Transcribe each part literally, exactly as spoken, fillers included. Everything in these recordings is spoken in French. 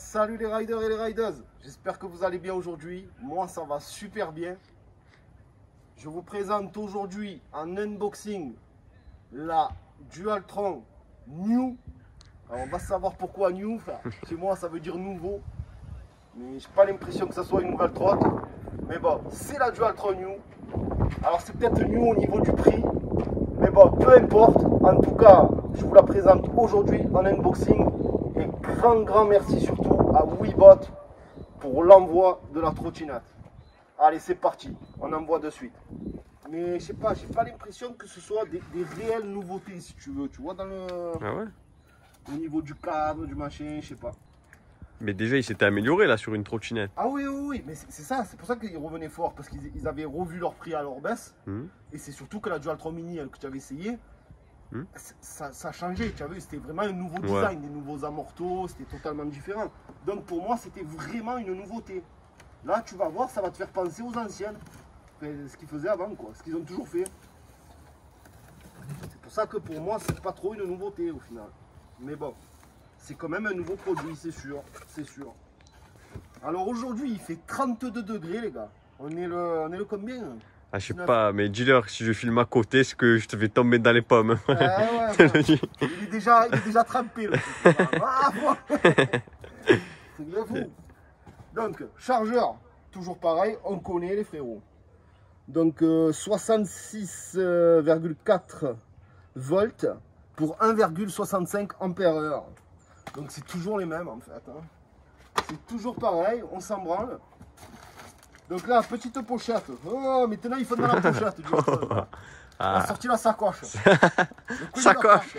Salut les riders et les riders, j'espère que vous allez bien aujourd'hui. Moi ça va super bien. Je vous présente aujourd'hui en unboxing la Dualtron New. Alors on va savoir pourquoi New, enfin, chez moi ça veut dire nouveau. Mais j'ai pas l'impression que ça soit une nouvelle trotte. Mais bon, c'est la Dualtron New. Alors c'est peut-être New au niveau du prix. Mais bon, peu importe. En tout cas, je vous la présente aujourd'hui en unboxing. Et grand, grand merci surtout à Webot pour l'envoi de la trottinette. Allez, c'est parti. On envoie de suite. Mais je sais pas, j'ai pas l'impression que ce soit des, des réelles nouveautés, si tu veux. Tu vois, dans le... Ah ouais? Au niveau du cadre, du machin, je sais pas. Mais déjà, il s'était amélioré là sur une trottinette. Ah oui, oui, oui, mais c'est ça, c'est pour ça qu'ils revenaient fort, parce qu'ils avaient revu leur prix à leur baisse. Mmh. Et c'est surtout que la Dualtron Mini que tu avais essayé, mmh. ça, ça a changé, tu as vu, c'était vraiment un nouveau design, ouais. Des nouveaux amortos, c'était totalement différent. Donc pour moi, c'était vraiment une nouveauté. Là, tu vas voir, ça va te faire penser aux anciennes, enfin, ce qu'ils faisaient avant, quoi, ce qu'ils ont toujours fait. C'est pour ça que pour moi, c'est pas trop une nouveauté au final. Mais bon, c'est quand même un nouveau produit, c'est sûr, c'est sûr. Alors aujourd'hui, il fait trente-deux degrés, les gars. On est le, on est le combien? Ah, je sais pas, mais dis-leur, si je filme à côté, c'est que je te vais tomber dans les pommes. Ah ouais, ouais. Il est déjà, il est déjà trempé, le truc. Ah, c'est bien fou. Donc, chargeur, toujours pareil, on connaît les frérots. Donc, euh, soixante-six virgule quatre volts pour un virgule soixante-cinq ampères heure. Donc, c'est toujours les mêmes, en fait. Hein. C'est toujours pareil, on s'en branle. Donc là, petite pochette. Oh, maintenant il faut dans la pochette. Du coup. Ah. On a sorti la sacoche. Sacoche.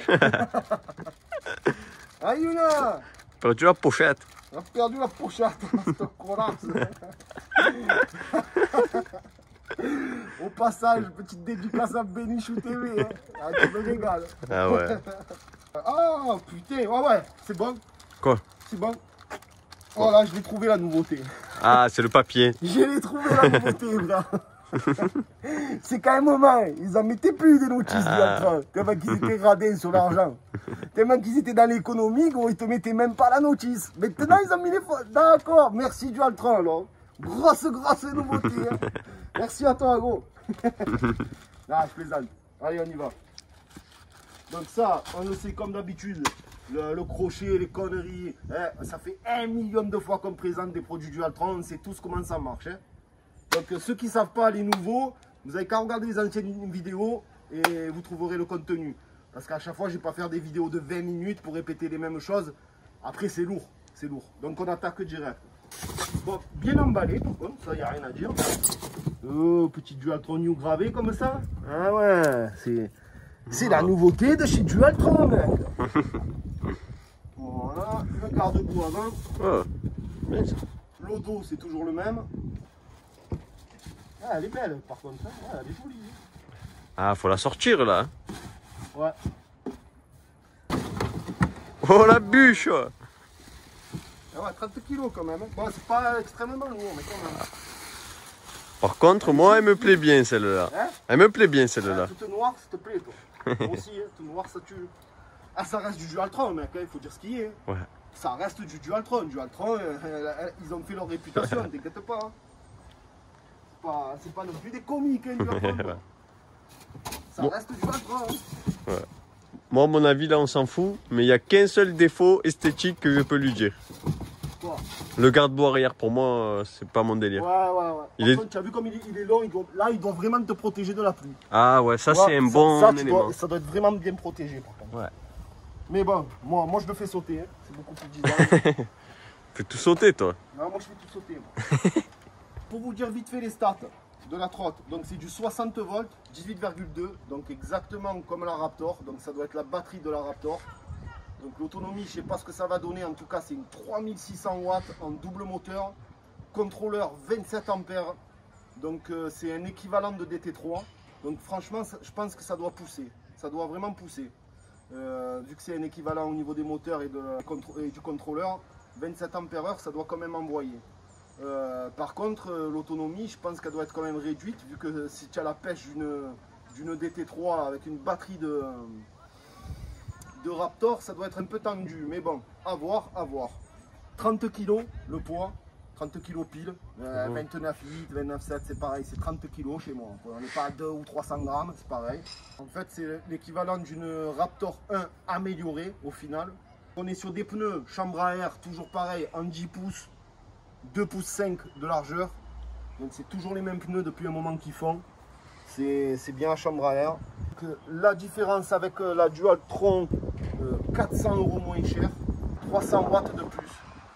Aïe là. Perdu la pochette. On a perdu la pochette. Au passage, petite dédicace à Bénichou T V. Hein. Ah, tu me régales. Ah ouais. Ah putain, ouais ouais, c'est bon. Quoi? C'est bon. Oh là, je l'ai trouvé la nouveauté. Ah, c'est le papier. Je l'ai trouvé la nouveauté, frère. C'est quand même moment, ils en mettaient plus des notices, ah. Tellement qu'ils étaient radins sur l'argent. Tellement qu'ils étaient dans l'économie, gros, ils te mettaient même pas la notice. Maintenant, ils ont mis les... D'accord, merci Dualtron, alors. Grosse, grosse nouveauté. Hein. Merci à toi, gros. Là, je plaisante. Allez, on y va. Donc ça, on le sait comme d'habitude. Le, le crochet, les conneries, hein, ça fait un million de fois qu'on présente des produits Dualtron, on sait tous comment ça marche. Hein. Donc euh, ceux qui ne savent pas, les nouveaux, vous n'avez qu'à regarder les anciennes vidéos et vous trouverez le contenu. Parce qu'à chaque fois, je ne vais pas faire des vidéos de vingt minutes pour répéter les mêmes choses. Après, c'est lourd, c'est lourd. Donc on attaque direct. Bon, bien emballé par contre, ça, il n'y a rien à dire. Oh, petit Dualtron New gravé comme ça. Ah ouais, c'est... C'est la nouveauté de chez Dualtron, mec. Voilà, le garde-boue avant. Oh. Le dos, c'est toujours le même. Ah, elle est belle, par contre. Hein. Ah, elle est jolie. Ah, faut la sortir, là. Ouais. Oh, la bûche. Ah ouais, trente kilos quand même. Bon, c'est pas extrêmement lourd, mais quand même. Par contre, moi, elle me plaît bien, celle-là. Hein? Elle me plaît bien, celle-là. Ah, tout noir, ça te plaît, toi. Moi aussi, hein, tout noir, ça tue. Ah, ça reste du Dualtron, mec, il faut dire ce qu'il y est. Ouais. Ça reste du Dualtron. Dualtron, euh, euh, ils ont fait leur réputation, t'inquiète pas. Hein. C'est pas, pas non plus des comiques, hein, Dualtron. Ça bon. Reste du Dualtron. Hein. Ouais. Moi, à mon avis, là, on s'en fout, mais il n'y a qu'un seul défaut esthétique que je peux lui dire. Quoi? Le garde-boue arrière, pour moi, c'est pas mon délire. Ouais, ouais, ouais. Il est... contre, tu as vu comme il est, il est long, il doit, là, il doit vraiment te protéger de la pluie. Ah ouais, ça, c'est un ça, bon ça, élément. Dois, ça doit être vraiment bien protégé, par contre. Ouais. Mais bon, moi, moi je le fais sauter, hein. C'est beaucoup plus disant. Tu fais tout sauter, toi? Non, moi je fais tout sauter. Moi. Pour vous dire vite fait les stats de la trotte, donc c'est du soixante volts, dix-huit virgule deux, donc exactement comme la Raptor, donc ça doit être la batterie de la Raptor. Donc l'autonomie, je ne sais pas ce que ça va donner, en tout cas c'est une trois mille six cents watts en double moteur, contrôleur vingt-sept ampères, donc euh, c'est un équivalent de D T trois. Donc franchement, ça, je pense que ça doit pousser, ça doit vraiment pousser. Euh, vu que c'est un équivalent au niveau des moteurs et, de, et du contrôleur, vingt-sept ampères heure, ça doit quand même envoyer. Euh, par contre, euh, l'autonomie, je pense qu'elle doit être quand même réduite, vu que euh, si tu as la pêche d'une D T trois avec une batterie de, de Raptor, ça doit être un peu tendu. Mais bon, à voir, à voir. trente kilos le poids, trente kilos pile, euh, mmh. vingt-neuf virgule huit, vingt-neuf virgule sept, c'est pareil, c'est trente kilos chez moi. On n'est pas à deux ou trois cents grammes, c'est pareil. En fait, c'est l'équivalent d'une Raptor un améliorée au final. On est sur des pneus chambre à air, toujours pareil, en dix pouces, deux pouces cinq de largeur. Donc c'est toujours les mêmes pneus depuis un moment qu'ils font. C'est bien la chambre à air. Donc, la différence avec la Dualtron, euh, quatre cents euros moins cher, trois cents watts de plus.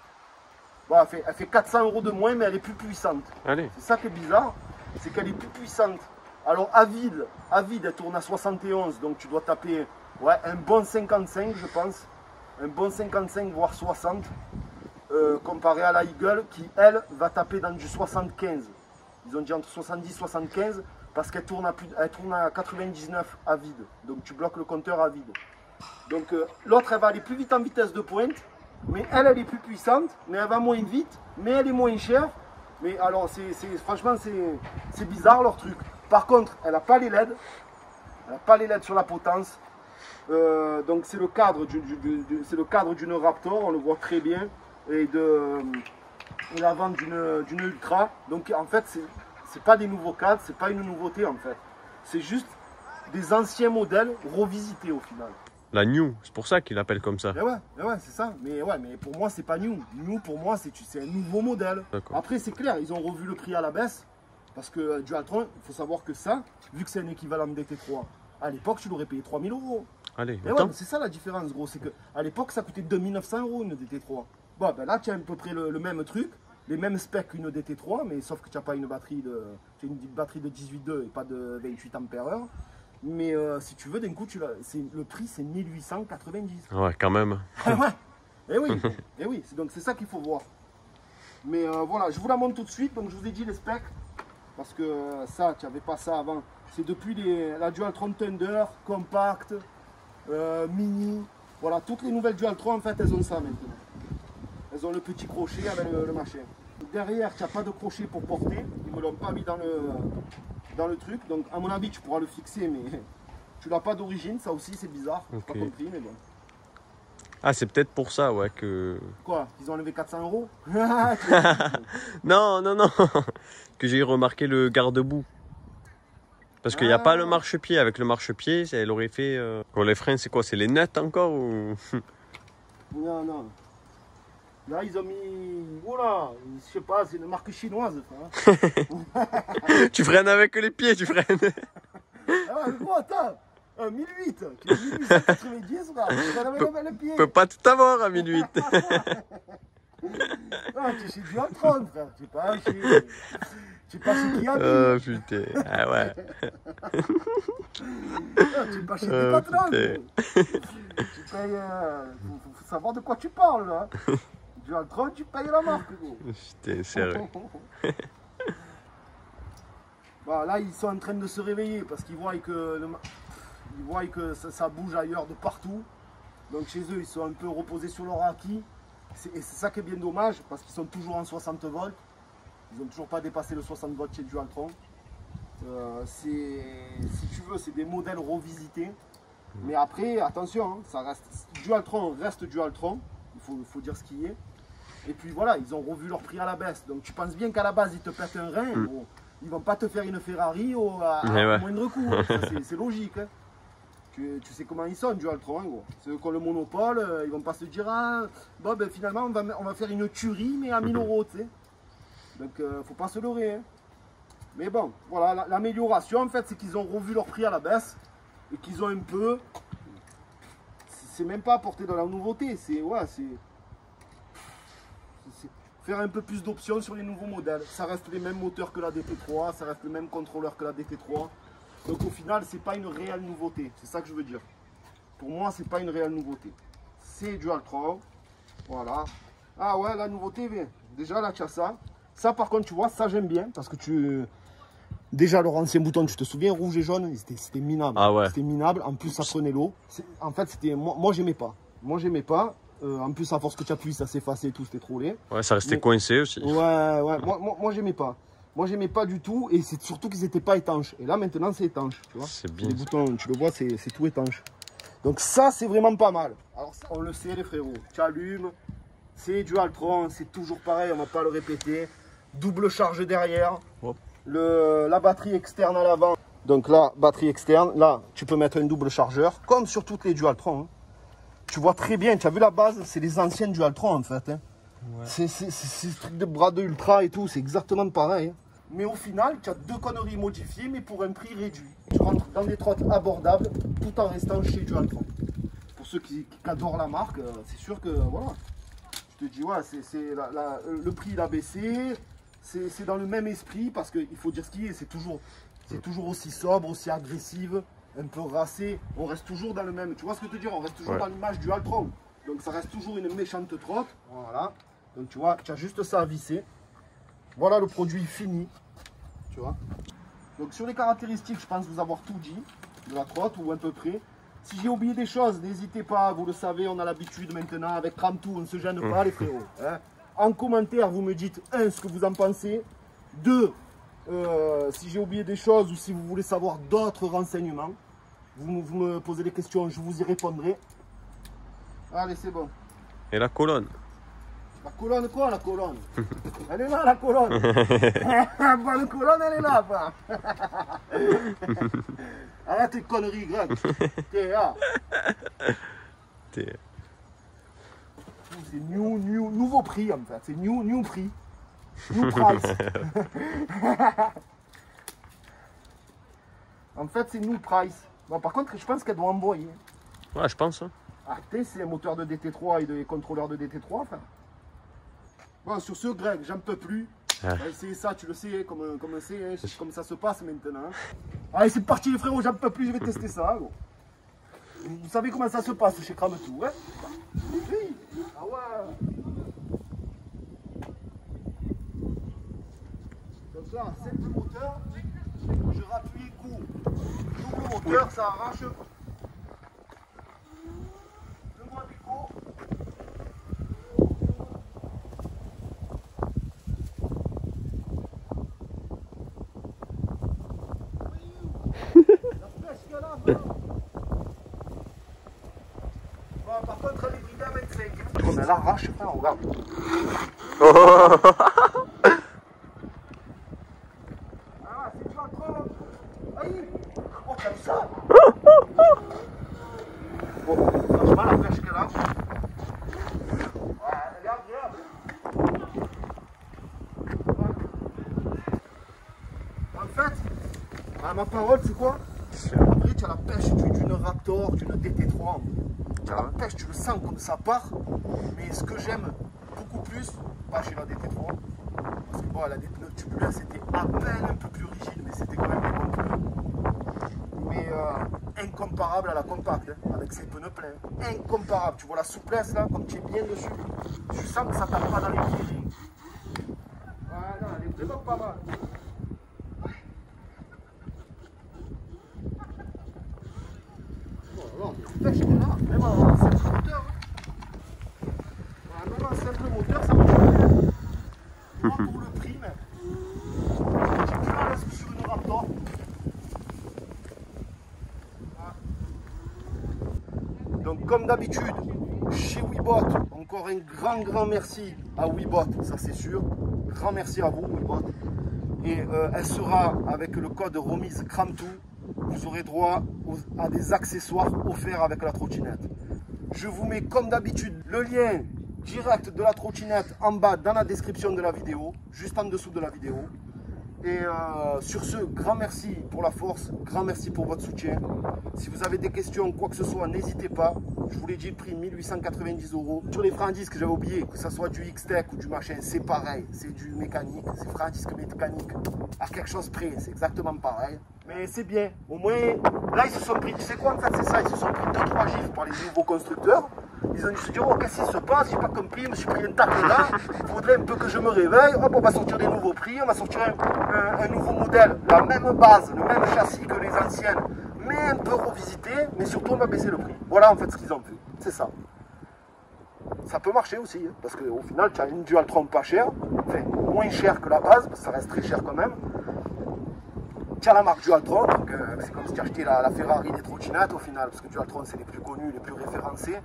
Bon, elle, fait, elle fait quatre cents euros de moins, mais elle est plus puissante. C'est ça qui est bizarre, c'est qu'elle est plus puissante. Alors à vide, à vide, elle tourne à soixante et onze, donc tu dois taper ouais, un bon cinquante-cinq, je pense. Un bon cinquante-cinq, voire soixante, euh, comparé à la Eagle, qui, elle, va taper dans du soixante-quinze. Ils ont dit entre soixante-dix et soixante-quinze, parce qu'elle tourne, tourne à quatre-vingt-dix-neuf à vide. Donc tu bloques le compteur à vide. Donc euh, l'autre, elle va aller plus vite en vitesse de pointe, mais elle, elle est plus puissante, mais elle va moins vite, mais elle est moins chère. Mais alors, c'est, c'est, franchement, c'est bizarre leur truc. Par contre, elle n'a pas les L E D. Elle n'a pas les L E D sur la potence. Euh, donc c'est le cadre du, du, du, du c'est le cadre d'une Raptor, on le voit très bien, et de et l'avant d'une d'une Ultra. Donc en fait, c'est pas des nouveaux cadres, c'est pas une nouveauté en fait. C'est juste des anciens modèles revisités au final. La New, c'est pour ça qu'il l'appelle comme ça. Mais ouais, mais ouais, c'est ça. Mais ouais, mais pour moi, c'est pas New. New, pour moi, c'est un nouveau modèle. Après, c'est clair, ils ont revu le prix à la baisse. Parce que Dualtron, il faut savoir que ça, vu que c'est un équivalent de D T trois, à l'époque, tu l'aurais payé trois mille euros. Allez, mais ouais, c'est ça la différence, gros. C'est qu'à l'époque, ça coûtait deux mille neuf cents euros une D T trois. Bon, ben là, tu as à peu près le, le même truc, les mêmes specs qu'une D T trois, mais sauf que tu n'as pas une batterie de. Tu as une batterie de dix-huit virgule deux et pas de vingt-huit ampères heure. Mais euh, si tu veux, d'un coup, tu le prix, c'est mille huit cent quatre-vingt-dix. Ouais, quand même. Ah ouais. Et oui, et oui, donc c'est ça qu'il faut voir. Mais euh, voilà, je vous la montre tout de suite. Donc je vous ai dit les specs. Parce que euh, ça, tu n'avais pas ça avant. C'est depuis les, la Dualtron Thunder, Compact, euh, Mini. Voilà, toutes les nouvelles Dualtron, en fait, elles ont ça maintenant. Elles ont le petit crochet avec le, le machin. Derrière, tu n'as pas de crochet pour porter. Ils ne me l'ont pas mis dans le, dans le truc. Donc, à mon avis, tu pourras le fixer, mais tu l'as pas d'origine. Ça aussi, c'est bizarre. Je n'ai okay. pas compris, mais bon. Ah, c'est peut-être pour ça, ouais, que... Quoi? Ils ont enlevé quatre cents euros? Non, non, non. Que j'ai remarqué le garde-boue. Parce qu'il n'y a ah. pas le marchepied. Avec le marchepied, elle aurait fait... Euh... Bon, les freins, c'est quoi? C'est les nets encore ou... Non, non. Là, ils ont mis... Oula, je sais pas, c'est une marque chinoise. Hein. Tu freines avec les pieds, tu freines. Ah, gros, attends. Euh, mille huit, mille huit cent quatre-vingt-dix, frère. Je peux, peux pas tout avoir à mille huit. Ah, tu es chez Dualtron, frère. Tu es pas chez... Tu es pas chez Kiabi. Oh putain, ah ouais. Ah, tu es pas chez oh, Decathlon. Tu payes... Euh... Faut, faut savoir de quoi tu parles, là. Dualtron, tu payes la marque, gros. Putain, sérieux. Bon, là, ils sont en train de se réveiller parce qu'ils voient que... Le... Ils voient que ça, ça bouge ailleurs de partout. Donc chez eux, ils sont un peu reposés sur leur acquis. Et c'est ça qui est bien dommage, parce qu'ils sont toujours en soixante volts. Ils n'ont toujours pas dépassé le soixante volts chez Dualtron. Euh, si tu veux, c'est des modèles revisités. Mais après, attention, hein, ça reste, Dualtron reste Dualtron. Il faut, faut dire ce qui est. Et puis voilà, ils ont revu leur prix à la baisse. Donc tu penses bien qu'à la base, ils te pètent un rein. Mm. Bon, ils ne vont pas te faire une Ferrari au, à, à ouais. moindre coût. Hein. C'est logique. Hein. Tu, tu sais comment ils sont, Dualtron, gros. Ceux qui ont le monopole, euh, ils vont pas se dire, ah, bon, ben finalement, on va, on va faire une tuerie, mais à mille euros, tu sais. Donc, euh, faut pas se leurrer. Hein. Mais bon, voilà, l'amélioration, en fait, c'est qu'ils ont revu leur prix à la baisse et qu'ils ont un peu. C'est même pas apporter de la nouveauté, c'est. Ouais, c'est. Faire un peu plus d'options sur les nouveaux modèles. Ça reste les mêmes moteurs que la D T trois, ça reste le même contrôleur que la D T trois. Donc au final, c'est pas une réelle nouveauté. C'est ça que je veux dire. Pour moi, c'est pas une réelle nouveauté. C'est Dualtron. Voilà. Ah ouais, la nouveauté, déjà là, tu as ça. Ça, par contre, tu vois, ça j'aime bien. Parce que tu... Déjà, leur ancien bouton, tu te souviens, rouge et jaune, c'était minable. Ah ouais. C'était minable. En plus, ça prenait l'eau. En fait, c'était... Moi, moi j'aimais pas. Moi, j'aimais pas. Euh, en plus, à force que tu appuies, ça s'effaçait et tout, c'était trop laid. Ouais, ça restait Mais... coincé aussi. Ouais, ouais. Moi, moi, moi j'aimais pas. Moi, j'aimais pas du tout, et c'est surtout qu'ils n'étaient pas étanches. Et là, maintenant, c'est étanche, tu vois. C'est bien. Les boutons, tu le vois, c'est tout étanche. Donc ça, c'est vraiment pas mal. Alors, ça, on le sait, les frérots. Tu allumes, c'est Dualtron, c'est toujours pareil, on va pas le répéter. Double charge derrière, Hop. le, la batterie externe à l'avant. Donc là, batterie externe, là, tu peux mettre un double chargeur, comme sur toutes les Dualtron. Hein. Tu vois très bien, tu as vu la base, c'est les anciennes Dualtron en fait. Hein. Ouais. C'est ce truc de bras de ultra et tout, c'est exactement pareil. Hein. Mais au final, tu as deux conneries modifiées, mais pour un prix réduit. Tu rentres dans des trottes abordables, tout en restant chez Dualtron. Pour ceux qui, qui adorent la marque, c'est sûr que, voilà. Je te dis, ouais, c'est la, la, le prix il a baissé, c'est dans le même esprit, parce qu'il faut dire ce qui est, c'est toujours, toujours aussi sobre, aussi agressive, un peu racé. On reste toujours dans le même, tu vois ce que je te dis, on reste toujours ouais. dans l'image du Dualtron. Donc ça reste toujours une méchante trotte, voilà. Donc tu vois, tu as juste ça à visser. Voilà le produit fini, tu vois. Donc sur les caractéristiques, je pense vous avoir tout dit, de la trotte ou à peu près. Si j'ai oublié des choses, n'hésitez pas, vous le savez, on a l'habitude maintenant, avec Kramtool, on ne se gêne pas les frérots. Hein. En commentaire, vous me dites, un, ce que vous en pensez, deux, euh, si j'ai oublié des choses ou si vous voulez savoir d'autres renseignements, vous, vous me posez des questions, je vous y répondrai. Allez, c'est bon. Et la colonne? La colonne quoi, la colonne? Elle est là, la colonne. La bonne colonne, elle est là, pas. Arrête tes conneries, Greg. T'es là. C'est new, new, nouveau prix, en fait. C'est new, new prix. New price. En fait, c'est new price. Bon, par contre, je pense qu'elle doit envoyer. Ouais, je pense. Hein. Ah, c'est un moteur de D T trois et des contrôleurs de D T trois, enfin. Bon, sur ce, Greg, j'en peux plus. Ah. C'est ça, tu le sais, comme, comme, hein, comme ça se passe maintenant. Allez, c'est parti, les frérots, j'en peux plus, je vais tester ça. Bon. Vous savez comment ça se passe chez Kramtool, hein? Oui. Ah ouais. Donc là, simple moteur, je rappuie coup. Double moteur, ça arrache. Le moins pico. Bon, par contre, elle est bridée à vingt-cinq. On a l'arrache, hein, regarde. Ah, c'est du Dualtron. Aïe. Oh, t'as vu ça? Bon, franchement, la pêche qu'elle a, elle est agréable. En fait, à ma parole, c'est quoi? Après, tu as la pêche d'une Raptor, d'une D T trois. Tu as la pêche, tu le sens comme ça part. Mais ce que j'aime beaucoup plus, pas chez la D T trois, parce que bon, la pneus tubulaires, c'était à peine un peu plus rigide, mais c'était quand même des bons pneus. Mais euh, incomparable à la compacte, hein, avec ses pneus pleins. Incomparable. Tu vois la souplesse là, comme tu es bien dessus. Tu sens que ça tape pas dans les pieds. Voilà, elle est vraiment pas mal. Pêche là, même un simple moteur. Voilà, même un simple moteur, ça marche bien. Moi pour le prix, mais j'ai plus à l'aise sur une Raptor. Voilà. Donc comme d'habitude, chez Webot, encore un grand grand merci à Webot, ça c'est sûr. Grand merci à vous Webot. Et euh, elle sera avec le code remise Kramtool. Vous aurez droit à des accessoires offerts avec la trottinette. Je vous mets comme d'habitude le lien direct de la trottinette en bas dans la description de la vidéo, juste en dessous de la vidéo. Et euh, sur ce, grand merci pour la force, grand merci pour votre soutien. Si vous avez des questions, quoi que ce soit, n'hésitez pas. Je vous l'ai dit, le prix mille huit cent quatre-vingt-dix euros. Sur les freins à disque, j'avais oublié, que ce soit du X-Tech ou du machin, c'est pareil. C'est du mécanique, c'est frein à disque mécanique. À quelque chose près, c'est exactement pareil. Mais c'est bien, au moins, là ils se sont pris, tu sais quoi en fait, c'est ça, ils se sont pris deux trois gifs par les nouveaux constructeurs. Ils ont dû se dire, oh qu'est-ce qui se passe, j'ai pas compris, je me suis pris une tacle là, il faudrait un peu que je me réveille, hop on va sortir des nouveaux prix, on va sortir un, un, un nouveau modèle, la même base, le même châssis que les anciennes, mais un peu revisité, mais surtout on va baisser le prix. Voilà en fait ce qu'ils ont fait, c'est ça. Ça peut marcher aussi, hein, parce qu'au final tu as une Dualtron pas chère, enfin moins cher que la base, parce que ça reste très cher quand même. Tu as la marque Dualtron, donc euh, c'est comme si tu achetais la, la Ferrari des trottinettes au final, parce que Dualtron c'est les plus connus, les plus référencés.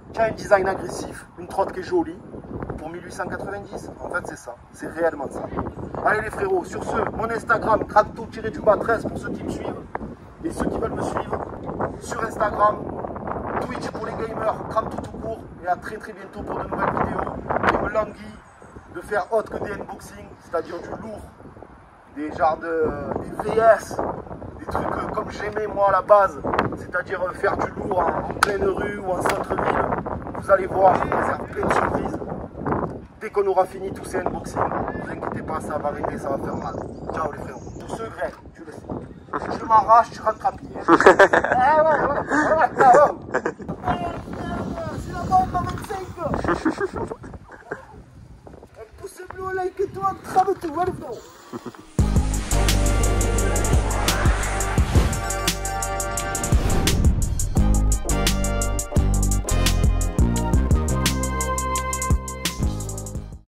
tu as un design agressif, une trotte qui est jolie, pour mille huit cent quatre-vingt-dix. En fait, c'est ça. C'est réellement ça. Allez les frérots, sur ce, mon Instagram, cramto-du-bas treize pour ceux qui me suivent. Et ceux qui veulent me suivre, sur Instagram, Twitch pour les gamers, Cramto tout court. Et à très très bientôt pour de nouvelles vidéos. Et me languis de faire autre que des unboxings, c'est-à-dire du lourd, des genres de des V S, des trucs euh, comme j'aimais moi à la base, c'est-à-dire euh, faire du lourd en, en pleine rue ou en centre-ville. Vous allez voir, je vous réserve plein de surprises. Dès qu'on aura fini tous ces unboxings, ne vous inquiétez pas, ça va arriver, ça va faire mal. Ciao les frérots. Pour ce Greg, tu le sais. Je m'arrache, tu rentres à pied. Ah ouais, ouais, ouais, ouais, ouais. C'est la bombe à vingt-cinq. Un pouce bleu, like et toi, crame tout, allez frérot.